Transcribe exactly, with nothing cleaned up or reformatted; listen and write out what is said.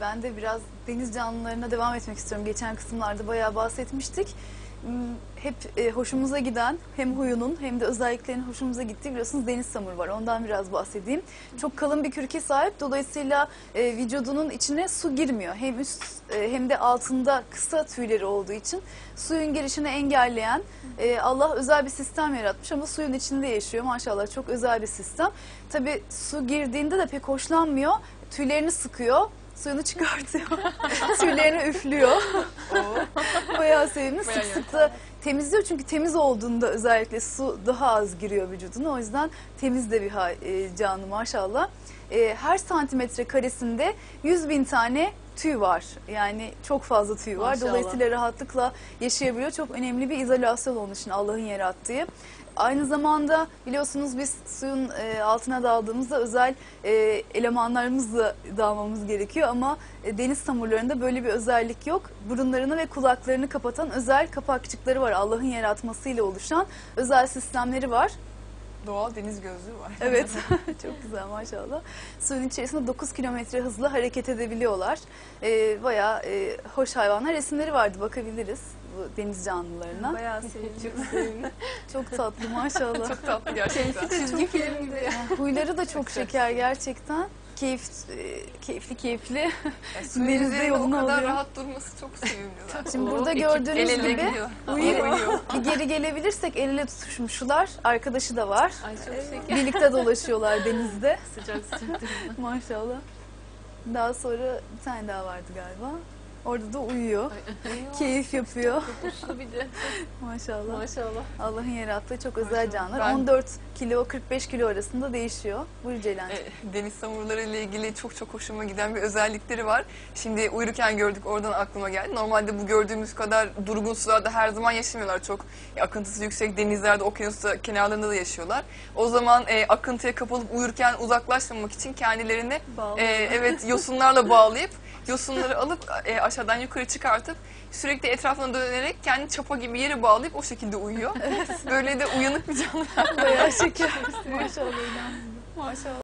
ben de biraz deniz canlılarına devam etmek istiyorum. Geçen kısımlarda bayağı bahsetmiştik. Hep e, hoşumuza giden, hem huyunun hem de özelliklerinin hoşumuza gittiği, biliyorsunuz, deniz samuru var. Ondan biraz bahsedeyim. Çok kalın bir kürke sahip. Dolayısıyla e, vücudunun içine su girmiyor. Hem üst e, hem de altında kısa tüyleri olduğu için suyun girişini engelleyen e, Allah özel bir sistem yaratmış ama suyun içinde yaşıyor. Maşallah, çok özel bir sistem. Tabii su girdiğinde de pek hoşlanmıyor. Tüylerini sıkıyor. Suyunu çıkartıyor. Tüylerini üflüyor. Bayağı sevimli. Sık sık da temizliyor. Çünkü temiz olduğunda özellikle su daha az giriyor vücuduna. O yüzden temiz de bir canlı maşallah. Her santimetre karesinde yüz bin tane tüy var. Yani çok fazla tüy var. Maşallah. Dolayısıyla rahatlıkla yaşayabiliyor. Çok önemli bir izolasyon onun için Allah'ın yarattığı. Aynı zamanda biliyorsunuz biz suyun e, altına daldığımızda özel e, elemanlarımızla dalmamız gerekiyor ama e, deniz samurlarında böyle bir özellik yok. Burunlarını ve kulaklarını kapatan özel kapakçıkları var. Allah'ın yaratmasıyla oluşan özel sistemleri var. Doğal deniz gözlüğü var. Evet, çok güzel maşallah. Suyun içerisinde dokuz kilometre hızla hareket edebiliyorlar. E, bayağı e, hoş hayvanlar, resimleri vardı, bakabiliriz bu deniz canlılarına. Bayağı sevimli. Çok sevimli. Çok tatlı maşallah. Çok tatlı gerçekten. Çizgi film gibi. Yani huyları da çok şeker gerçekten. Keyif, e, keyifli keyifli. Yani suyun Denizde üzerinde yolunu o kadar alıyor. rahat durması çok sevimli zaten. Şimdi O burada ekip gördüğünüz el ele gibi gidiyor. uyuyor. Uyuyor. Bir geri gelebilirsek el ele tutuşmuşlar. Arkadaşı da var. Ay çok şeker. Birlikte dolaşıyorlar denizde. Sıcak sıcak. Maşallah. Daha sonra bir tane daha vardı galiba. Orada da uyuyor. Keyif yapıyor. Uslu bir de. Maşallah. Maşallah. Allah'ın yarattığı çok özel Maşallah. canlılar. Ben- on dört kilo kırk beş kilo arasında değişiyor. Buyur Ceylan. E, deniz samurları ile ilgili çok çok hoşuma giden bir özellikleri var. Şimdi uyurken gördük, oradan aklıma geldi. Normalde bu gördüğümüz kadar durgun sularda her zaman yaşamıyorlar. Çok e, akıntısı yüksek denizlerde, okyanus kenarlarında da yaşıyorlar. O zaman e, akıntıya kapılıp uyurken uzaklaşmamak için kendilerini e, evet yosunlarla bağlayıp yosunları alıp e, aşağıdan yukarı çıkartıp sürekli etrafına dönerek kendi çapa gibi yere bağlayıp o şekilde uyuyor. Böyle de uyanık bir canlı. Bayağı şeker. Maşallah. Maşallah.